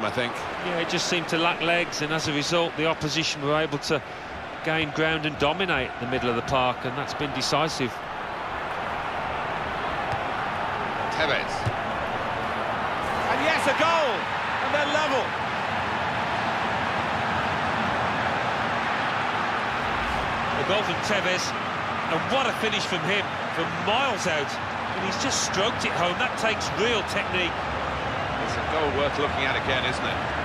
I think. Yeah, it just seemed to lack legs, and as a result, the opposition were able to gain ground and dominate the middle of the park, and that's been decisive. Tevez. And yes, a goal! And they're level. A goal from Tevez, and what a finish from him, from miles out. And he's just stroked it home. That takes real technique. It's a goal worth looking at again, isn't it?